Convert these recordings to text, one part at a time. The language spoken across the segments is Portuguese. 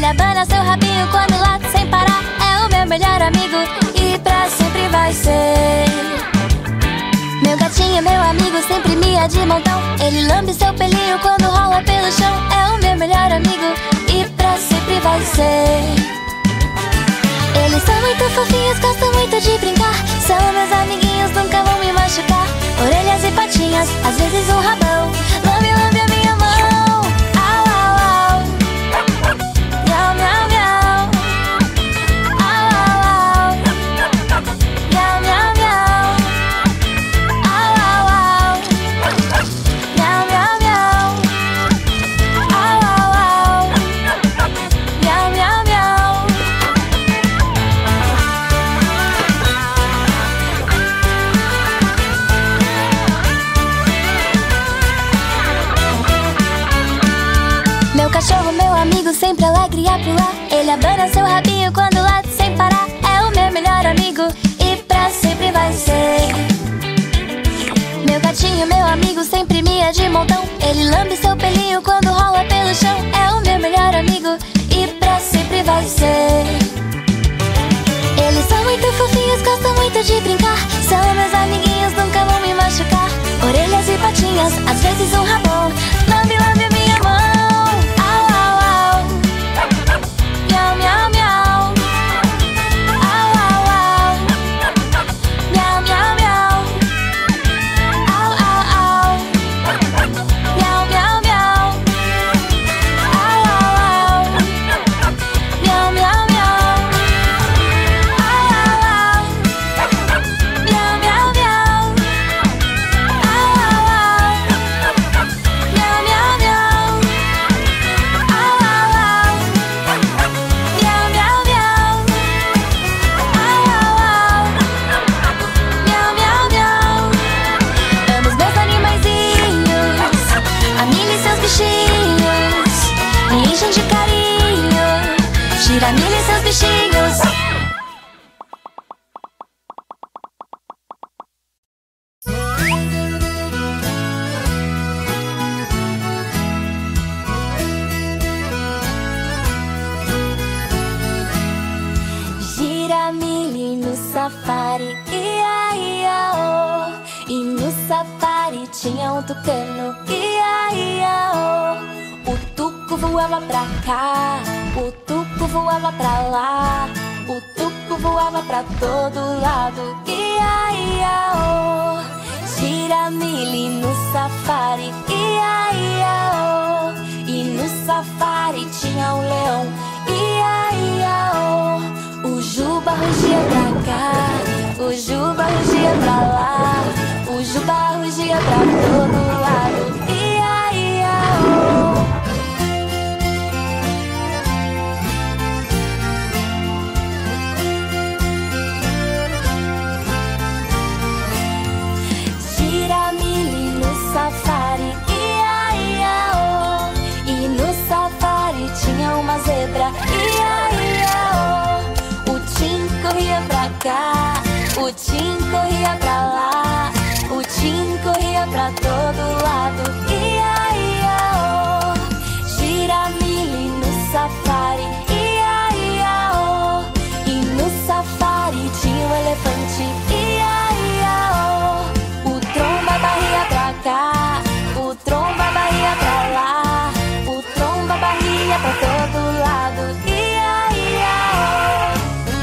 Ele abana seu rabinho quando late sem parar. É o meu melhor amigo e pra sempre vai ser. Meu gatinho é meu amigo, sempre mia de montão. Ele lambe seu pelinho quando rola pelo chão. É o meu melhor amigo e pra sempre vai ser. Eles são muito fofinhos, gostam muito de brincar. São meus amiguinhos, nunca vão me machucar. Orelhas e patinhas, às vezes um rabão. Lambe, lambe a minha mão. Au, au, au. Miau, miau, miau. Au, au, au. Miau, miau, miau. Au, au, au. Miau, miau, miau. Au, au, au. Miau, miau, miau. Meu cachorro, meu amigo, sempre alegre a pular. Ele abana seu rabinho quando late sem parar. É o meu melhor amigo e pra sempre vai ser. Meu gatinho, meu amigo, sempre mia de montão. Ele lambe seu pelinho quando rola pelo chão. É o meu melhor amigo e pra sempre vai ser. Eles são muito fofinhos, gostam muito de brincar. São meus amiguinhos, nunca vão me machucar. Orelhas e patinhas, às vezes um rabão. Lambe, lambe a minha mão. Au, au, au. Miau, miau, miau. Au, au, au. Miau, miau, miau. Au, au, au. Miau, miau, miau. Au, au, au. Miau, miau, miau. Au, au, au. Miau, miau, miau. Au, au, au. Miau, miau, miau. Au, au, au. Miau, miau, miau. Au, au, au. Miau, miau, miau. Amo os meus animaizinhos, a Milly e seus bichinhos, me enchem de carinho. Tira a Milly e seus bichinhos. Gira Milly no safari, ia, ia, oh. E no safari tinha um tucano, ia, ia, oh. O tuco voava pra cá, o tuco voava pra lá, o tuco voava pra todo lado, ia, ia, oh. Gira Milly no safari, ia, ia, oh. E no safari tinha um leão, ia, ia, oh. O Juba rugia pra cá, o Juba rugia pra lá, o Juba rugia pra todo lado, ia, ia, oh. Gira Milly no safari, ia, ia, oh. E no safari tinha uma zebra, ia, ia, oh. O Tim corria pra cá, o Tim corria pra lá, o Tim corria pra todo lado, ia, ia, oh. Gira Milly no safari, ia, ia, oh. E no safari tinha um elefante, ia, ia, oh. O Tromba barria pra cá, o Tromba barria pra lá, o Tromba barria pra todo lado, ia, ia, oh.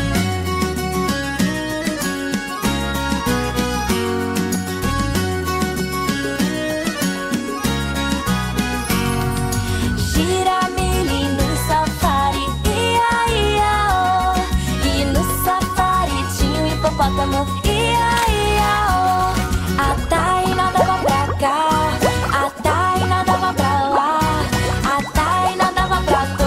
Gira Milly no safari, ia, ia, oh. E no safari tinha um hipopótamo, ia, ia, oh. A Taina dava pra cá, a Taina dava pra lá, a Taina dava pra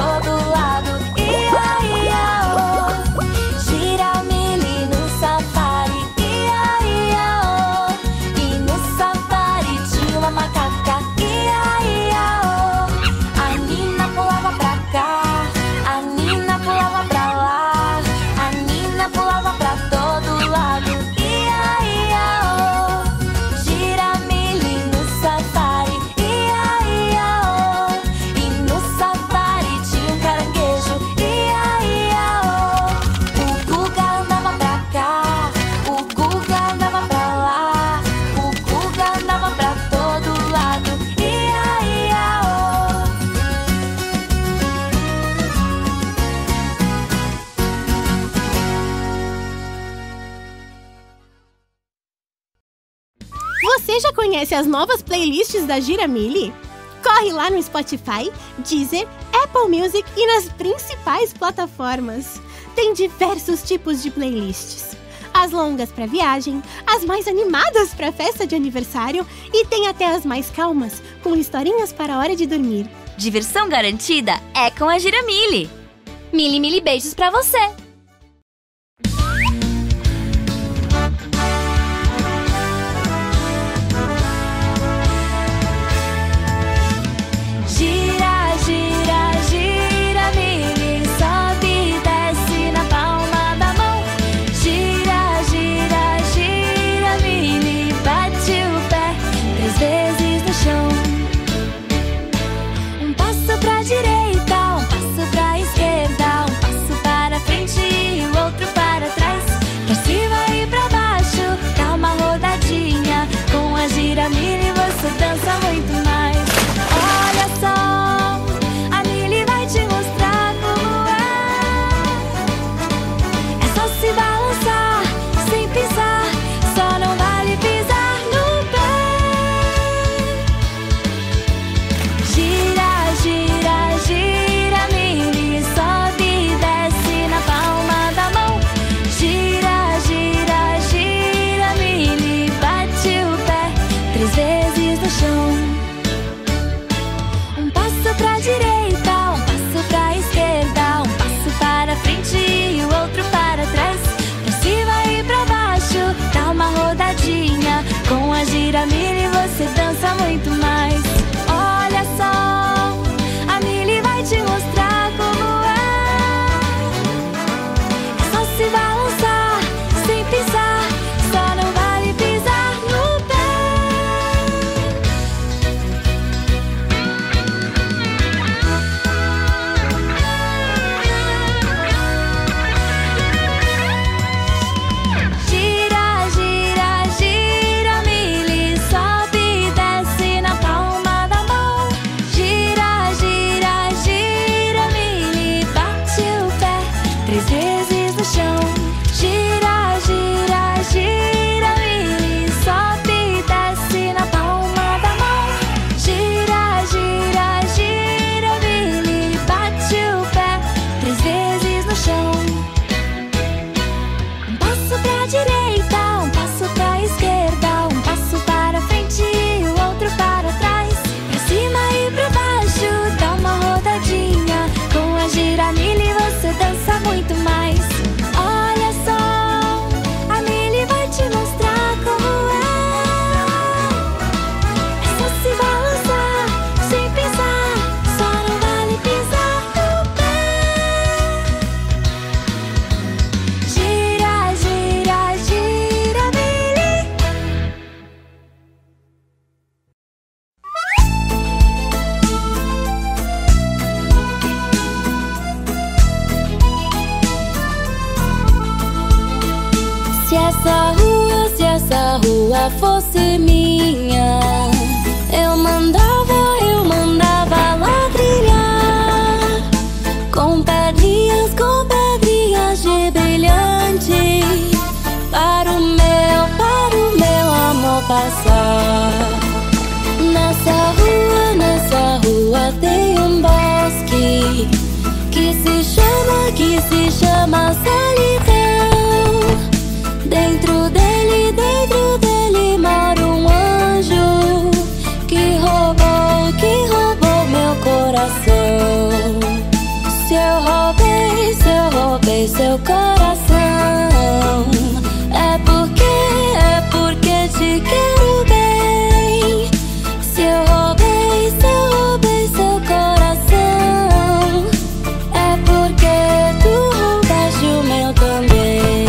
Você já conhece as novas playlists da Giramille? Corre lá no Spotify, Deezer, Apple Music e nas principais plataformas. Tem diversos tipos de playlists. As longas para viagem, as mais animadas para festa de aniversário e tem até as mais calmas, com historinhas para a hora de dormir. Diversão garantida é com a Giramille. Mili beijos pra você! Gira, gira, gira, Mili, sobe e desce na palma da mão. Gira, gira, gira, Mili, bate o pé 3 vezes no chão. Um passo pra direita, um passo pra esquerda, um passo para frente e o outro para trás. Pra cima e pra baixo, dá uma rodadinha. Com a Giramille você dança muito mais. Olha só, a Mili vai te mostrar como é. É só se balançar, sem pisar, só não vale pisar no pé. Gira, gira, gira, Mili, sobe e desce na palma da mão. Gira, gira, gira, Mili, bate o pé 3 vezes no chão. Um passo pra direita, um passo pra esquerda, um passo para frente e o outro para trás. Pra cima e pra baixo, dá uma rodadinha. Com a Giramille você dança muito mais. Olha só, a Mili vai te mostrar como é. É só se balançar, sem pisar, só não vale pisar no pé. Gira, gira, gira, Mili, sobe e desce na palma da mão. Gira, gira, gira, Mili, bate o pé 3 vezes no chão. Gira, gira, gira, Mili, sobe e desce na palma da mão. Gira, gira, gira, Mili, bate o pé 3 vezes no chão. Um passo pra direita, um passo pra esquerda, um passo para frente e o outro para trás. Pra cima e pra baixo, dá uma rodadinha. Com a Giramille você dança muito mais. Olha só, a Mili vai te mostrar como é. É só se balançar, sem pisar, só não vale pisar no pé. Gira, gira, gira, Mili. Se essa rua fosse minha, eu mandava lá trilhar com pedrinhas de brilhante para o meu amor passar. Nessa rua tem um bosque que se chama solidão. Dentro dele mora um anjo que roubou meu coração. Se eu roubei seu coração, é porque te quero bem. Se eu roubei seu coração, é porque tu roubaste o meu também.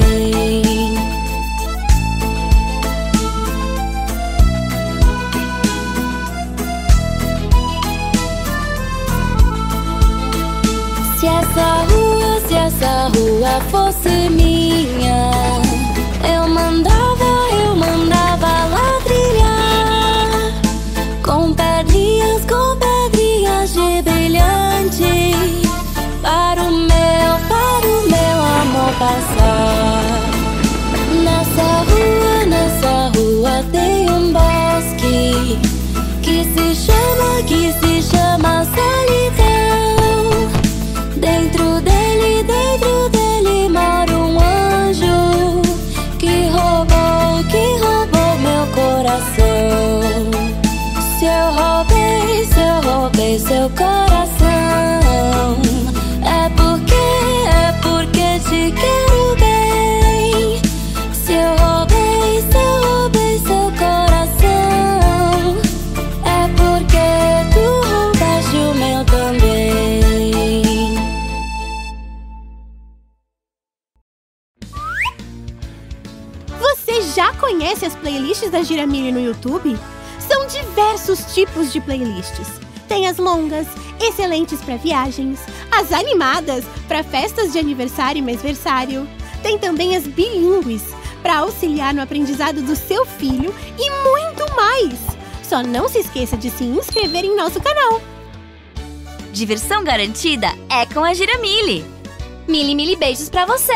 Se essa rua fosse minha, eu mandava lá trilhar com pedrinhas de brilhante para o meu amor passar. Nessa rua tem um bosque seu coração. É porque te quero bem. Se eu roubei seu coração, é porque tu roubaste o meu também. Você já conhece as playlists da Giramilly no YouTube? São diversos tipos de playlists. Tem as longas, excelentes para viagens, as animadas para festas de aniversário e mêsversário. Tem também as bilíngues para auxiliar no aprendizado do seu filho e muito mais. Só não se esqueça de se inscrever em nosso canal. Diversão garantida é com a Giramilly. Mili beijos pra você.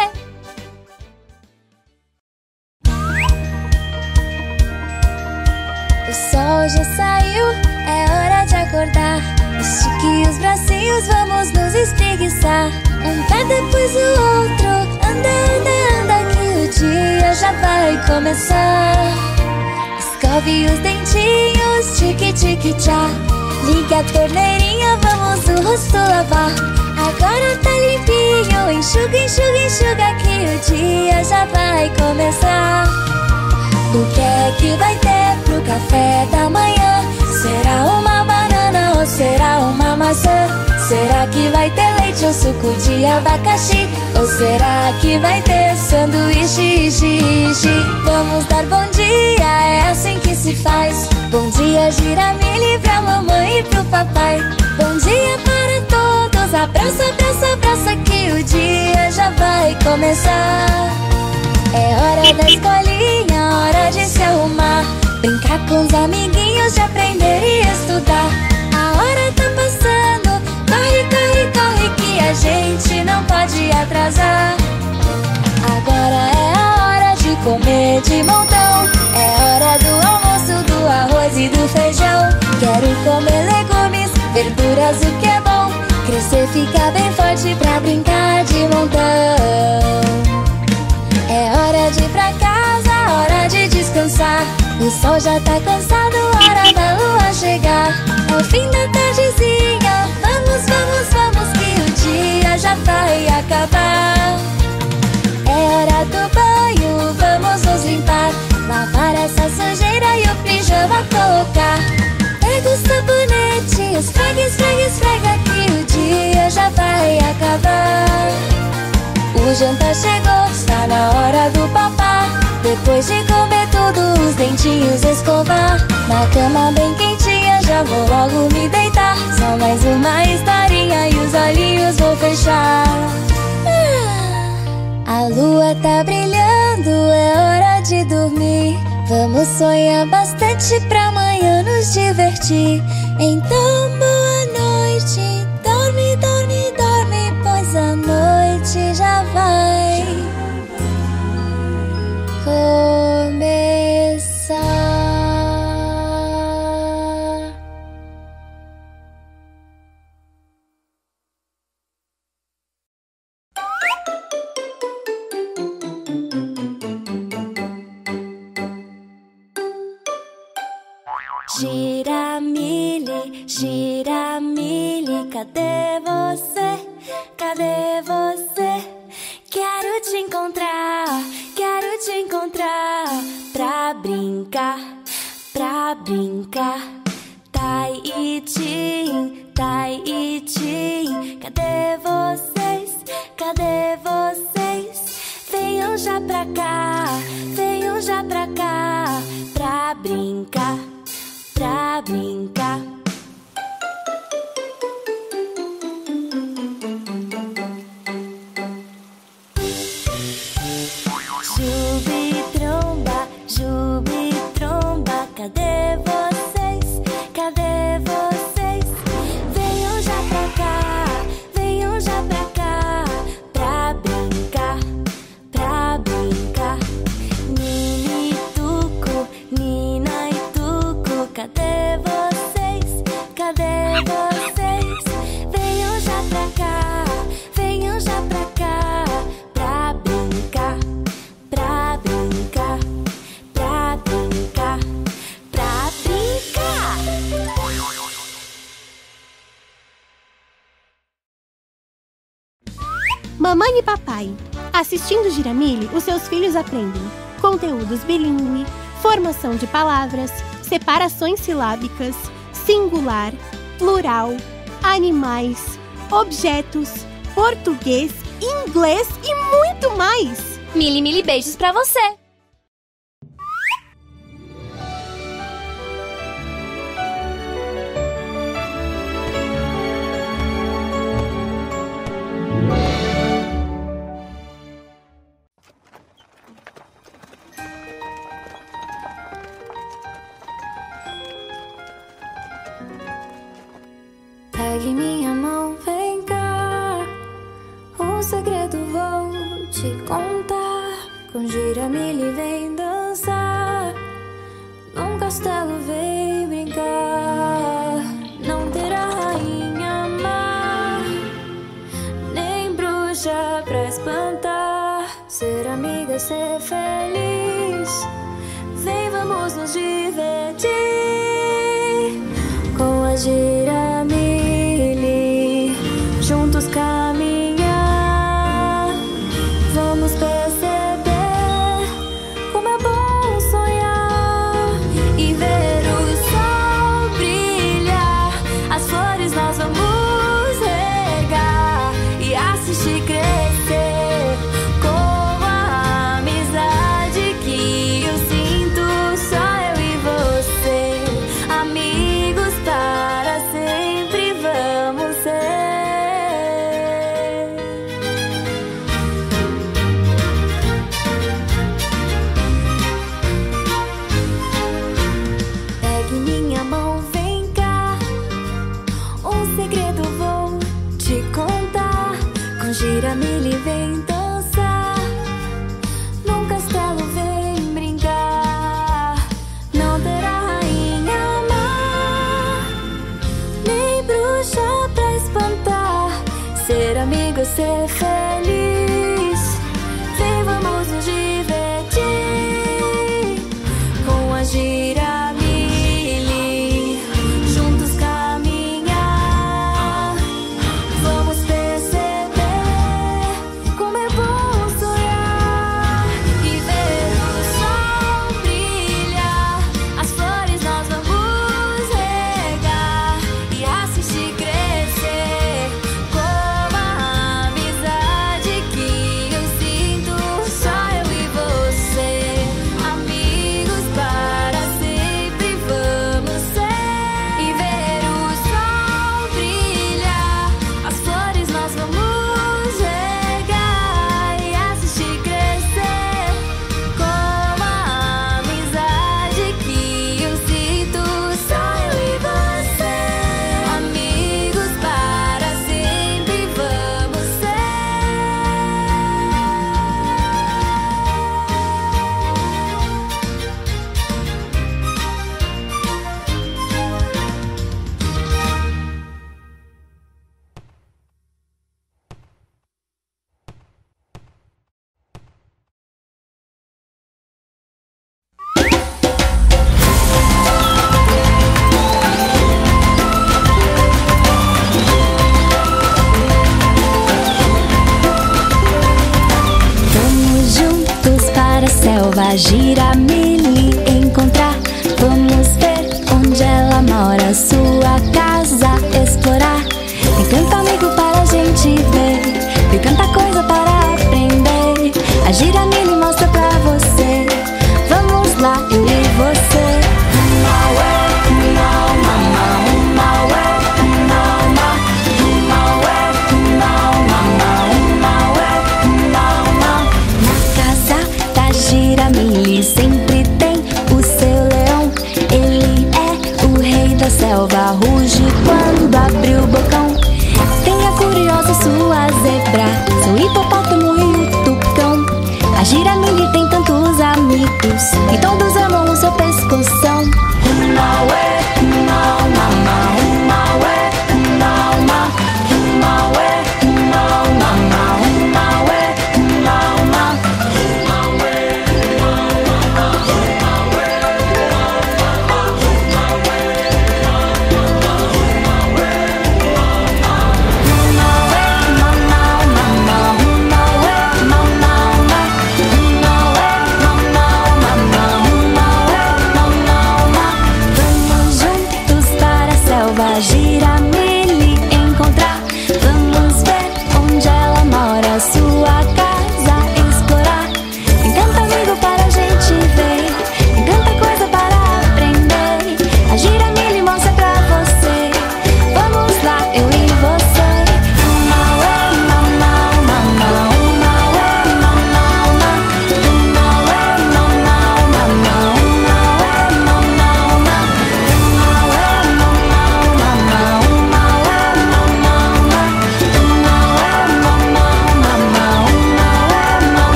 O sol já saiu, é hora de acordar. Estique os bracinhos, vamos nos espreguiçar. Um pé depois o outro, anda que o dia já vai começar. Escove os dentinhos, tique-tique-tchá. Liga a torneirinha, vamos o rosto lavar. Agora tá limpinho, enxuga que o dia já vai começar. O que é que vai ter pro café da manhã? Será uma banana ou será uma maçã? Será que vai ter leite ou suco de abacaxi? Ou será que vai ter sanduíche? Vamos dar bom dia, é assim que se faz. Bom dia, Giramilly, pra mamãe e pro papai. Bom dia para todos, abraça que o dia já vai começar. É hora da escolinha, hora de se arrumar. Brincar com os amiguinhos, de aprender e estudar. A hora tá passando, corre que a gente não pode atrasar. Agora é a hora de comer de montão. É hora do almoço, do arroz e do feijão. Quero comer legumes, verduras, o que é bom. Crescer, ficar bem forte pra brincar de montão. É hora de ir pra casa, hora de descansar. O sol já tá cansado, hora da lua chegar. É o fim da tardezinha, vamos que o dia já vai acabar. É hora do banho, vamos nos limpar. Lavar essa sujeira e o pijama colocar. Pega o sabonete, esfrega que o dia já vai acabar. O jantar chegou, está na hora do papá. Depois de comer tudo, os dentinhos escovar. Na cama bem quentinha, já vou logo me deitar. Só mais uma historinha e os olhinhos vou fechar. A lua tá brilhando, é hora de dormir. Vamos sonhar bastante pra amanhã nos divertir. Então boa noite, dorme, pois a noite já vai começar. Giramilly, Giramilly, cadê você? Cadê você? Quero te encontrar pra brincar, pra brincar. Taiitim, Taiitim, cadê vocês? Cadê vocês? Venham já pra cá, pra brincar, pra brincar. Jubi tromba, cadê vocês? Cadê vocês? Venham já pra cá, pra brincar, pra brincar. Nini tuco, nina e tuco. Mamãe e papai. Assistindo Giramille, os seus filhos aprendem conteúdos bilíngue, formação de palavras, separações silábicas, singular, plural, animais, objetos, português, inglês e muito mais! Mili, beijos pra você! Pegue minha mão, vem cá. Um segredo vou te contar. Com Giramille vem dançar. Num castelo vem brincar. Não terá rainha má, nem bruxa pra espantar. Ser amiga, ser feliz. Vem, vamos nos divertir com a Giramille, juntos caminhar. Vamos perceber como é bom sonhar e ver o sol brilhar. As flores nós vamos regar e assistir crescer com a amizade que eu sinto. Só eu e você, amigos para sempre vamos ser. Pegue minha mão, vem cá. Um segredo vou te contar. Com Giramille vem dançar. Num castelo vem brincar. Não terá rainha má, nem bruxa pra espantar. Ser amigo, ser feliz. Vem, vamos nos divertir com a Giramille, juntos caminhar. Vamos perceber como é bom sonhar e ver o sol brilhar. As flores nós vamos regar e assistir crescer com a amizade que eu sinto. Só eu e você, amigos para sempre vamos ser. E ver o sol brilhar. As flores nós vamos regar e assistir crescer com a amizade que eu sinto. Só eu e você, amigos para sempre vamos Vamos juntos para a selva Giramille encontrar. Vamos ver onde ela mora, sua casa explorar. Tem tanto amigo para a gente ver, tem tanta coisa para aprender. A Giramille mostra pra você. Vamos lá, eu e você. Na casa da Giramille sempre tem o seu leão. Ele é o rei da selva, ruge quando abre o bocão. Tem a curiosa sua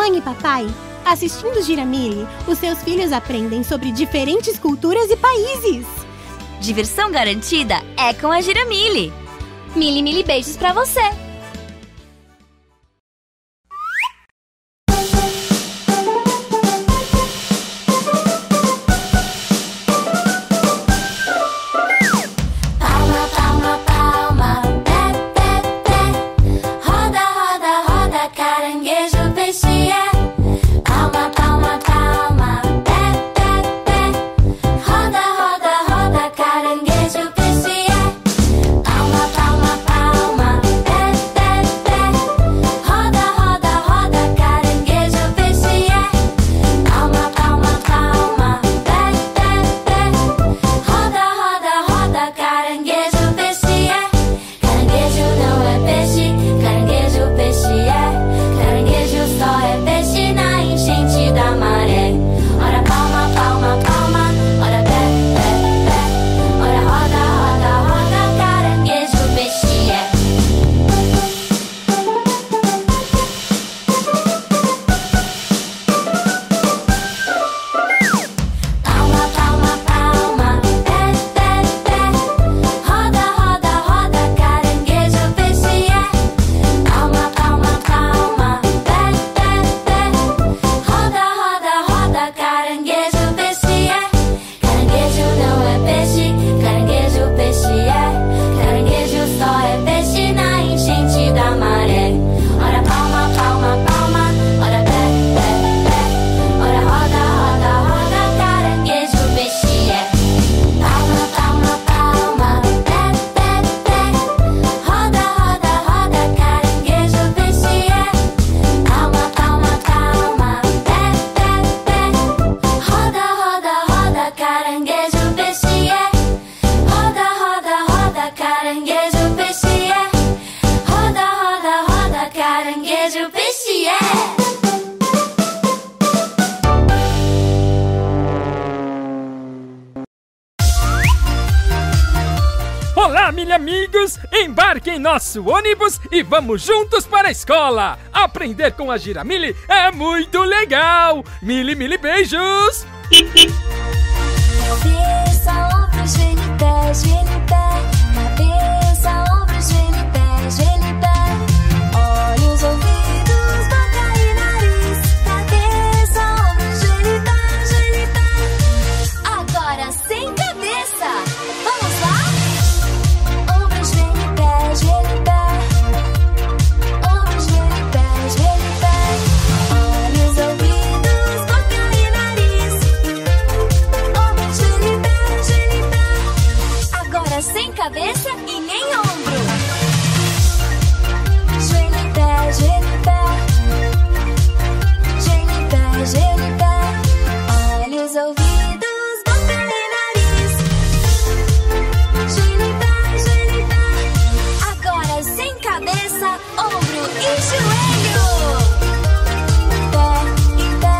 Mamãe e papai, assistindo Giramille, os seus filhos aprendem sobre diferentes culturas e países. Diversão garantida é com a Giramille. Mili, Mili, beijos pra você. Olá, mini amigos! Embarque em nosso ônibus e vamos juntos para a escola! Aprender com a Giramille é muito legal! Mili, Mili, beijos! Cabeça, ombro, joelho e pé, joelho e pé. Cabeça, ombro, joelho e pé, joelho e pé. Olhos, ouvidos, boca e nariz. Cabeça, ombro, joelho e pé, joelho e pé. Agora sem cabeça. Vamos lá? Ombro, joelho e pé, joelho e pé. Ombro, joelho e pé, joelho e pé. Olhos, ouvidos, boca e nariz. Ombro, joelho e pé, joelho e pé. Agora sem cabeça e nem ombro. Joelho e pé, joelho e pé. Joelho e pé, joelho e pé. Olhos, ouvidos, boca e nariz. Joelho e pé, joelho e pé. Agora sem cabeça, ombro e joelho. Pé e pé.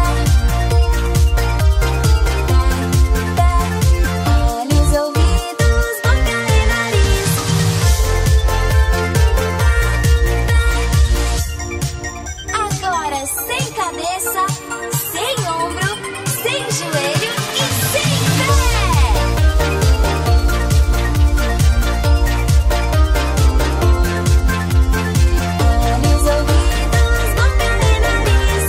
Pé, pé. Olhos, ouvidos, boca e nariz. Agora sem cabeça, sem ombro, sem joelho e sem pé. Olhos, ouvidos, boca e nariz.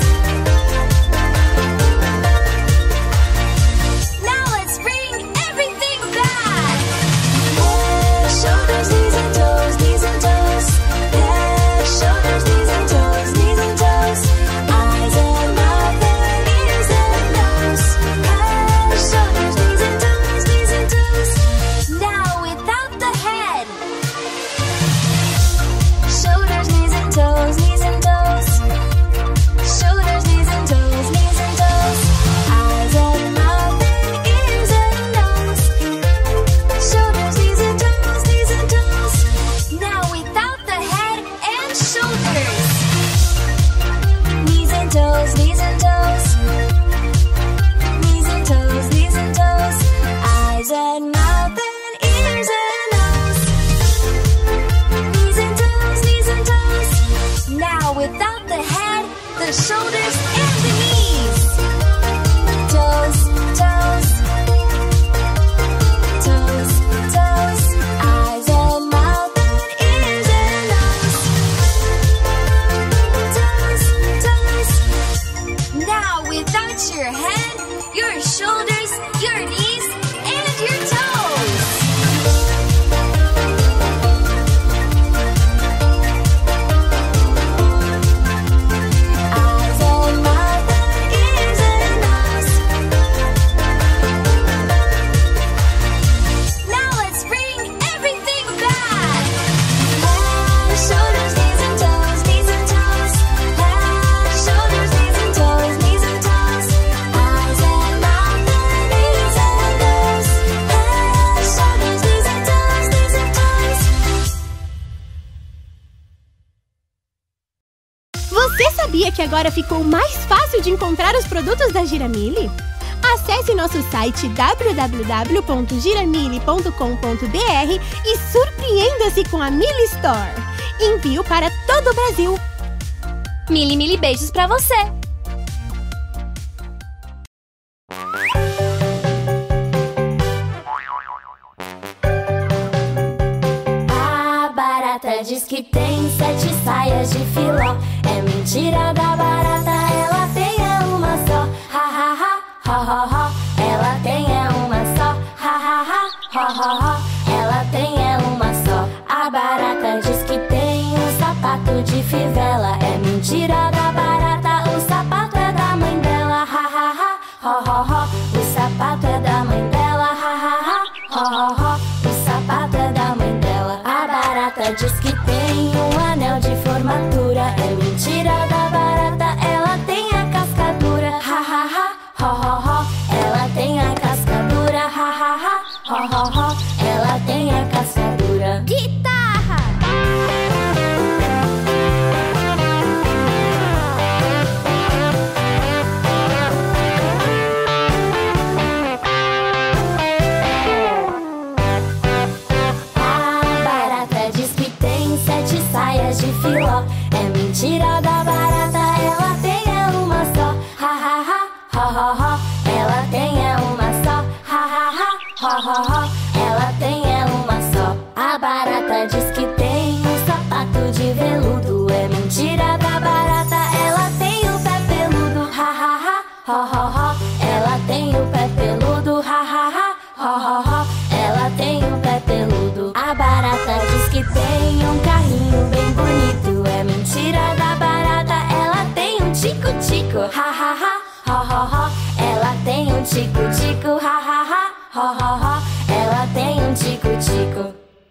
Now let's bring everything back. Head, shoulders, knees and toes, knees and toes. Head, shoulders, knees and toes, knees and toes. Eyes and mouth and ears and nose. Head, shoulders, knees and toes, knees and toes. Now without the head. Shoulders, knees and toes, knees and toes. Shoulders, knees and toes, knees and toes. Eyes and mouth and ears and nose. Shoulders, knees and toes, knees and toes. Now without the head and shoulders. Knees and toes, knees and toes. Knees and toes, knees and toes. Eyes and mouth and ears and nose. Knees and toes, knees and toes. Now without the head, the shoulders sabia que agora ficou mais fácil de encontrar os produtos da Giramille? Acesse nosso site www.giramille.com.br e surpreenda-se com a Mille Store. Envio para todo o Brasil. Mili beijos pra você! A barata diz que tem 7 saias de filó. É mentira da barata, ela tem uma só. Ha ha ha, ho ho ho. Ela tem uma só. Ha ha ha, ho ho ho. Ela tem uma só. A barata diz que tem um sapato de fivela. É mentira da barata, o sapato é da mãe dela. Ha ha ha, ho ho ho. O sapato é da mãe dela. Ha ha ha, ho ho ho. O sapato é da mãe dela. A barata diz que tem um anel de formatura. É mentira da barata, ela tem a cascadura. Ha ha ha, ho ho ho. Ela tem a cascadura. Ha ha ha, ho ho ho. Ela tem a cascadura. Guitarra! De filó. É mentira da barata, ela tem uma só. Ha ha ha, ho ho ho. Ela tem uma só. Ha ha ha, ho ho ho. Ela tem uma só. A barata diz que tem um sapato de veludo. É mentira da barata, ela tem o pé peludo. Ha ha ha, ho ho ho. Ela tem o pé peludo. Ha ha ha, ho ho ho. Ela tem o pé peludo. A barata diz que tem um carrinho bem bonito. É mentira da barata, ela tem um tico-tico. Ha ha ha, ho ho ho. Ela tem um tico-tico. Ha ha ha, ho ho ho. Ela tem um tico-tico.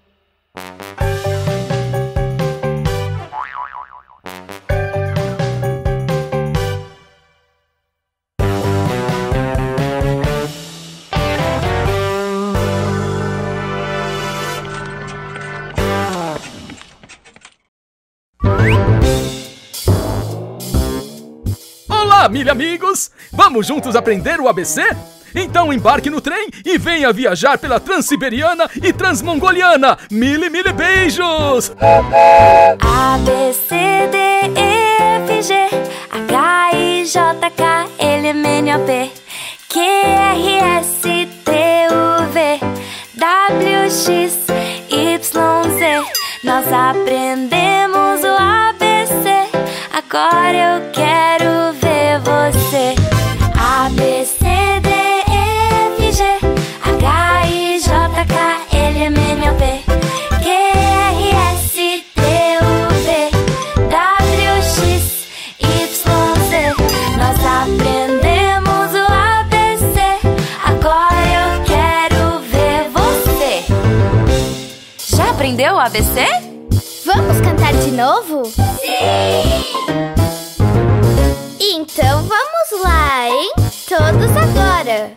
Olá, Mille amigos! Vamos juntos aprender o ABC? Então embarque no trem e venha viajar pela Transiberiana e Transmongoliana! Mille beijos! A, B, C, D, E, F, G, H, I, J, K, L, M, N, O, P, Q, R, S, T, U, V, W, X, Y, Z. Nós aprendemos o ABC, agora eu quero ver você. A, B, C, D, E, F, G, H, I, J, K, L, M, N, O, P, Q, R, S, T, U, V, W, X, Y, Z. Nós aprendemos o ABC, agora eu quero ver você. Já aprendeu o ABC? Vamos cantar de novo? Sim! Então vamos lá, hein? Todos agora!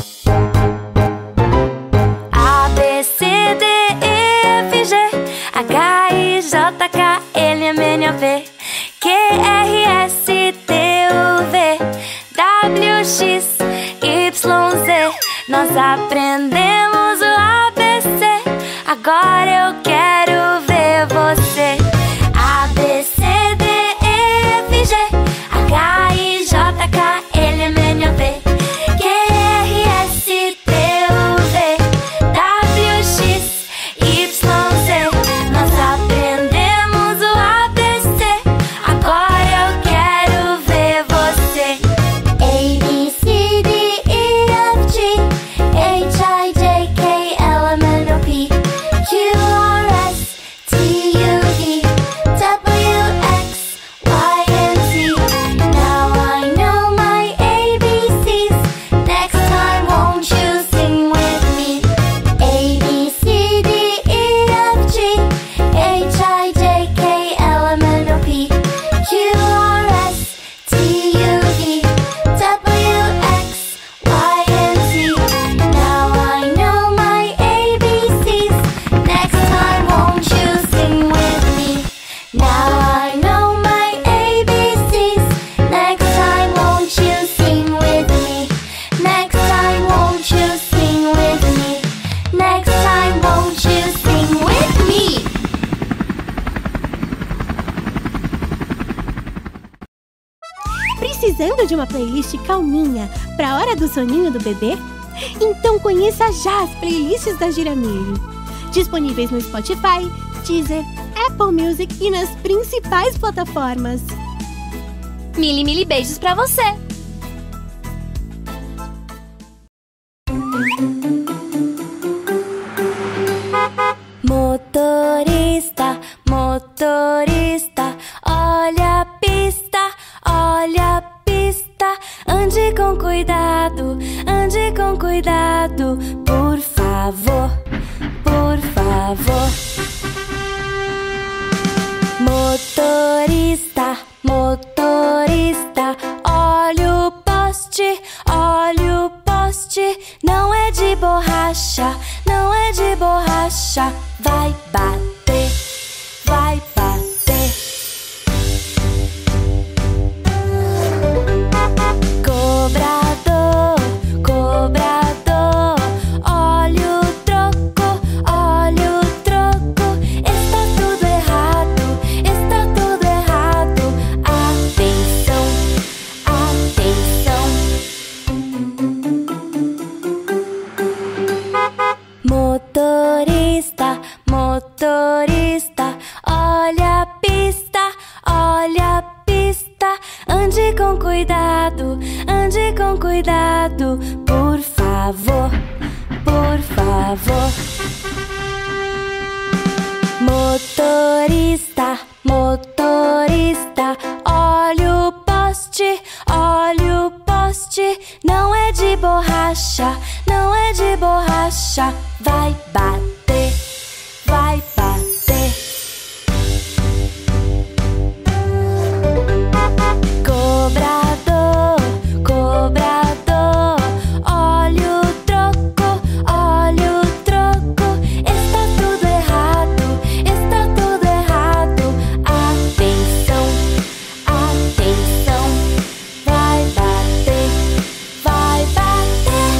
A, B, C, D, E, F, G, H, I, J, K, L, M, N, O, P, Q, R, S, T, U, V, W, X, Y, Z. Nós aprendemos o ABC, agora eu quero ver você. A, B, C, D, E, F, G, H, I, J, K, L, M, N, O, P, Q, R, S, T, U, V, W, X, Y, Z. Nós aprendemos o ABC, agora eu quero ver você. A, B, C, D, E, F, G, H, I, J, K, L, M, N, O, P, Q, Precisando de uma playlist calminha para a hora do soninho do bebê? Então conheça já as playlists da Giramille. Disponíveis no Spotify, Deezer, Apple Music e nas principais plataformas. Mili beijos pra você! Motorista, motorista, olha a pista, olha a pista. Ande com cuidado, por favor, por favor. Motorista, motorista, olha o poste, olha o poste. Não é de borracha, não é de borracha. Vai bater, vai bater. Cobrador, cobrador, olha o troco, olha o troco. Está tudo errado, está tudo errado. Atenção, atenção. Motorista, motorista, olha a pista, olha a pista. Ande com cuidado, por favor, por favor. Motorista, motorista, olha o poste, olha o poste. Não é de borracha, não é de borracha. Vai bater, vai bater. Cobrador, cobrador, olha o troco, olha o troco. Está tudo errado, está tudo errado. Atenção, atenção. Vai bater, vai bater.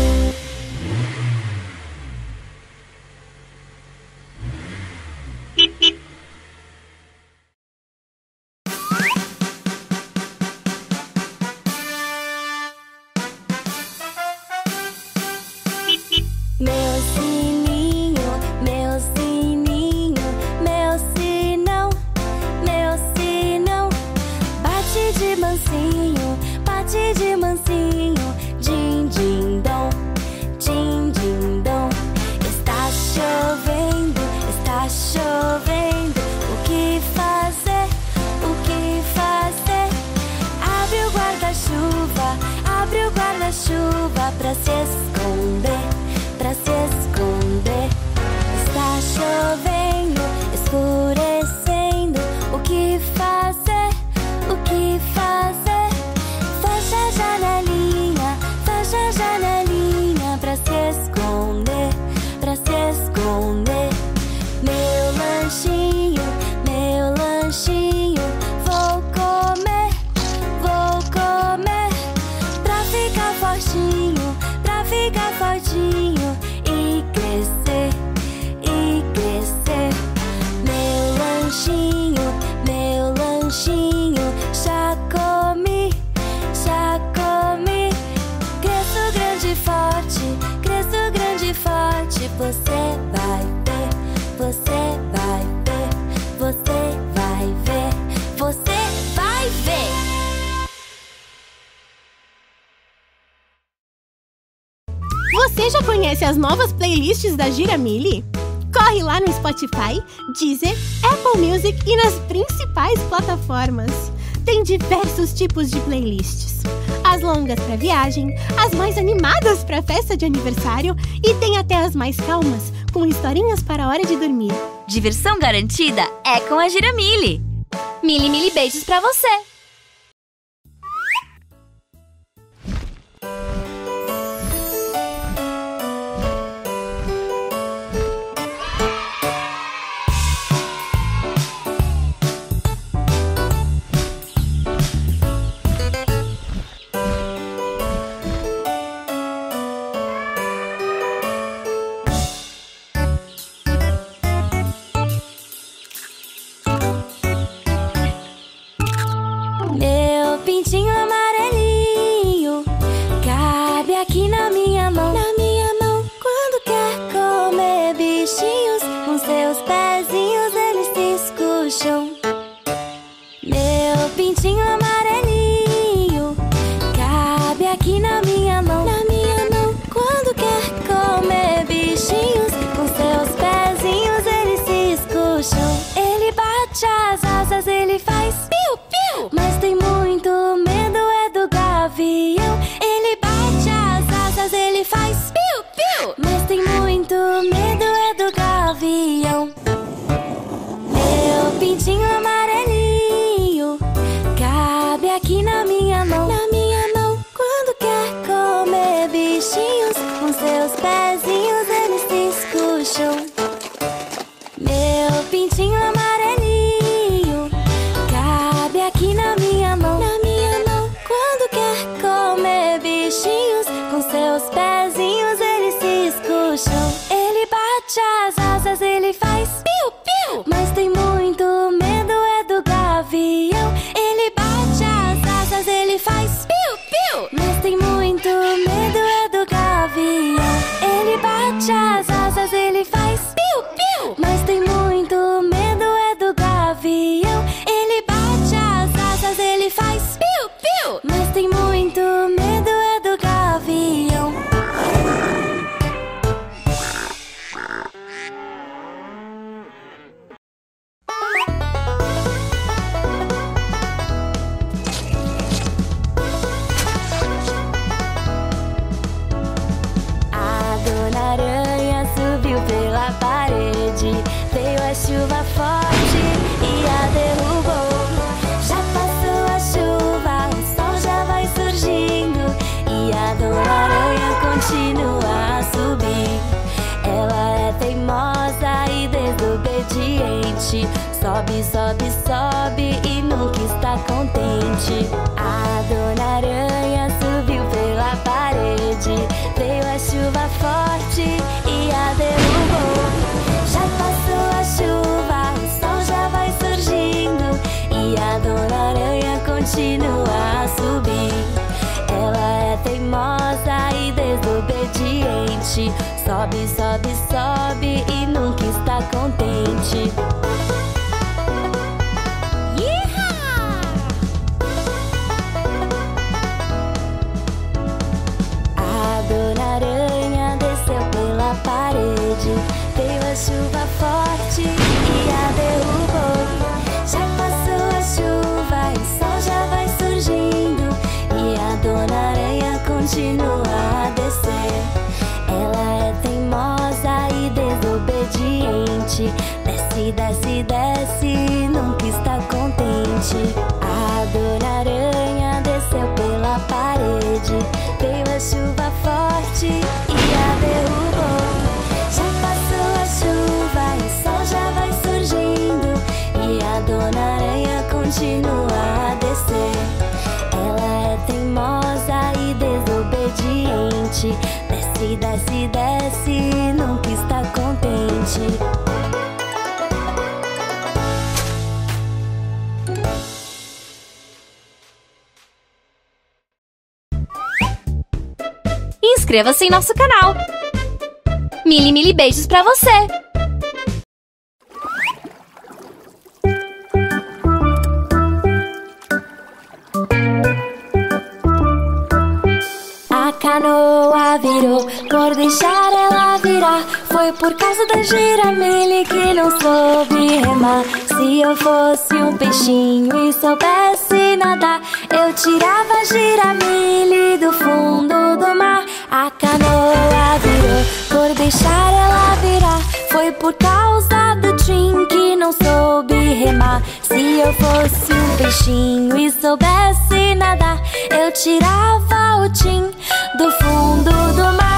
Meu sininho, meu sininho, meu sinão, meu sinão. Bate de mansinho, bate de mansinho. Din, din, dom, din, din, dom. Está chovendo, está chovendo. O que fazer, o que fazer? Abre o guarda-chuva, abre o guarda-chuva pra se esconder, pra se esconder. Está chovendo, escurecendo. O que fazer, o que fazer? Fecha a janelinha pra se esconder, pra se esconder. Meu lanchinho, vou comer, pra ficar fortinho, pra ficar fortinho e crescer, e crescer. Meu lanchinho, já comi, já comi. Cresço grande e forte, cresço grande e forte. Você vai ver, você vai ver, você vai ver, você vai ver. Você já conhece as novas playlists da Giramille? Corre lá no Spotify, Deezer, Apple Music e nas principais plataformas. Tem diversos tipos de playlists. As longas para viagem, as mais animadas para festa de aniversário e tem até as mais calmas, com historinhas para a hora de dormir. Diversão garantida é com a Giramille. Mili beijos pra você! chuva forte e a derrubou. Já passou a chuva, o sol já vai surgindo e a Dona Aranha continua a subir. Ela é teimosa e desobediente, sobe, sobe, sobe e nunca está contente. A Dona Aranha subiu pela parede, veio a chuva forte e a derrubou. Já passou a chuva, o sol já vai surgindo e a Dona Aranha continua a subir. Ela é teimosa e desobediente, sobe, sobe, sobe e nunca está contente. A Dona Aranha desceu pela parede, veio a chuva forte e a derrubou. Já passou a chuva e o sol já vai surgindo e a Dona Aranha continua a descer. Ela é teimosa e desobediente, desce, desce, desce, nunca está contente. A Dona Aranha desceu pela parede, veio a chuva forte e a derrubou. Já passou a chuva e o sol já vai surgindo e a Dona Aranha continua a descer. Ela é teimosa e desobediente, desce, desce, desce, nunca está contente. Inscreva-se em nosso canal. Mili beijos pra você! A canoa virou, por deixar ela virar. Foi por causa da Giramille que não soube remar. Se eu fosse um peixinho e soubesse nadar, eu tirava a Giramille do fundo do mar. A canoa virou, por deixar ela virar. Foi por causa do Tim que não soube remar. Se eu fosse um peixinho e soubesse nadar, eu tirava o Tim do fundo do mar.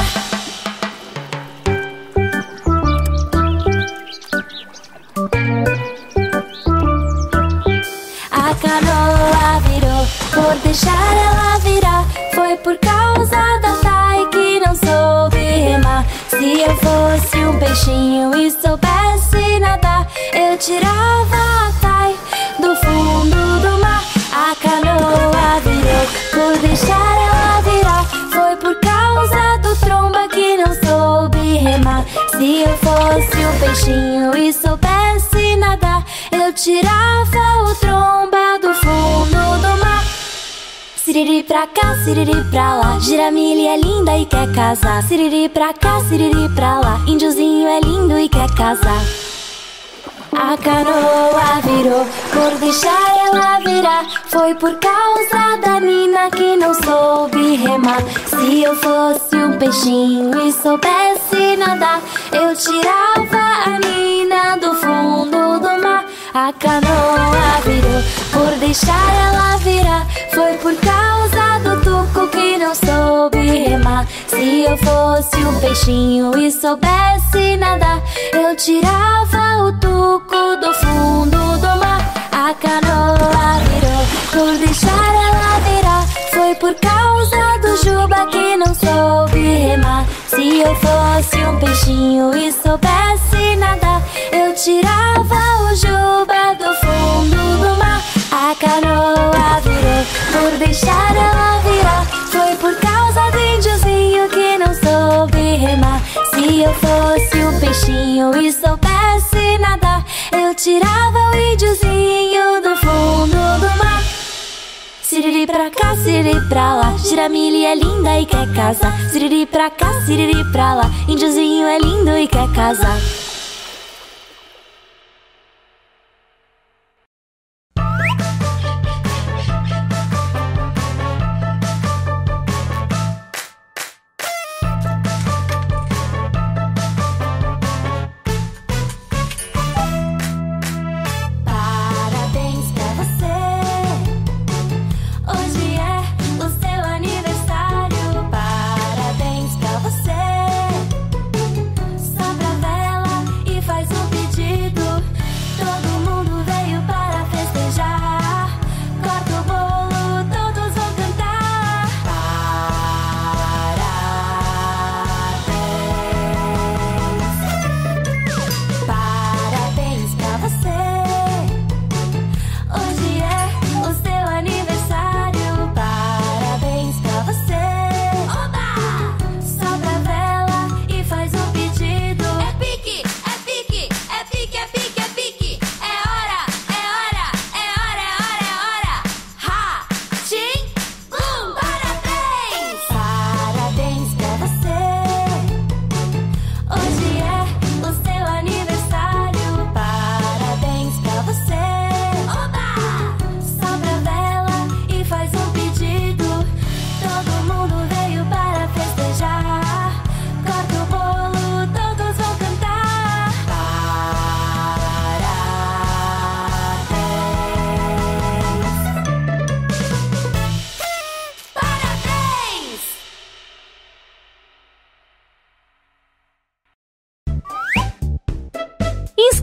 A canoa virou, por deixar ela virar. Foi por causa da Tai que não soube remar. Se eu fosse um peixinho e soubesse nadar, eu tirava a Tai do fundo do mar. A canoa virou, por deixar ela virar. Foi por causa do Tromba que não soube remar. Se eu fosse um peixinho e soubesse nadar, eu tirava o Tromba do fundo do mar. Siriri pra cá, siriri pra lá, Giramille é linda e quer casar. Siriri pra cá, siriri pra lá, Índiozinho é lindo e quer casar. A canoa virou, por deixar ela virar. Foi por causa da Nina que não soube remar. Se eu fosse um peixinho e soubesse nadar, eu tirava a Nina do fundo do mar. A canoa virou, por deixar ela virar. Foi por causa do Tuco que não soube remar. Se eu fosse um peixinho e soubesse nadar, eu tirava o Tuco do fundo do mar. A canoa virou, por deixar ela virar. Foi por causa do Juba que não soube remar. Se eu fosse um peixinho e soubesse nadar, eu tirava o Juba do fundo do mar. A canoa virou, por deixar ela virar. Foi por causa do Índiozinho que não soube remar. Se eu fosse um peixinho e soubesse nadar, eu tirava o Índiozinho do fundo do mar. Siriri pra cá, siriri pra lá, Giramille é linda e quer casar. Siriri pra cá, siriri pra lá, Índiozinho é lindo e quer casar.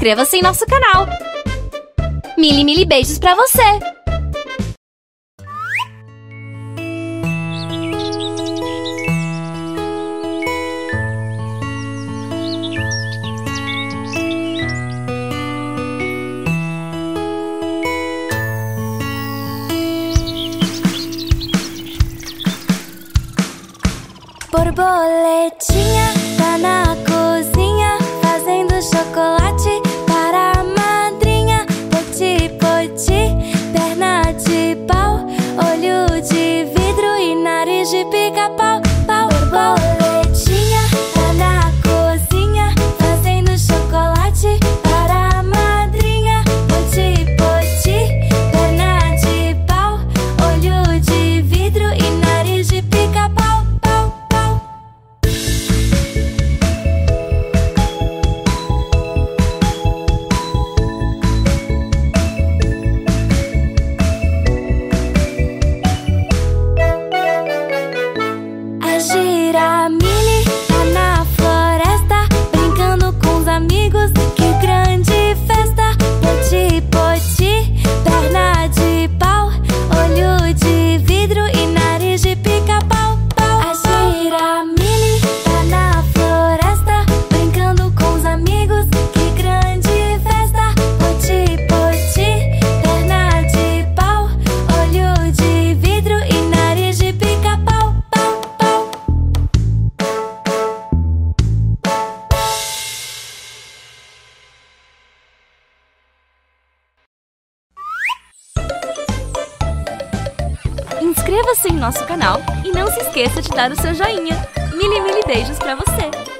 Inscreva-se em nosso canal. Mili beijos pra você! Borboletinha tá na cozinha fazendo chocolate para a madrinha. Poti, poti, perna de pau, olho de vidro e nariz de pica-pau. Pau, borboletinha tá na cozinha fazendo chocolate para a madrinha. Poti, poti, perna de pau, olho de vidro e nariz de pica-pau. Inscreva-se em nosso canal e não se esqueça de dar o seu joinha. Mili beijos pra você!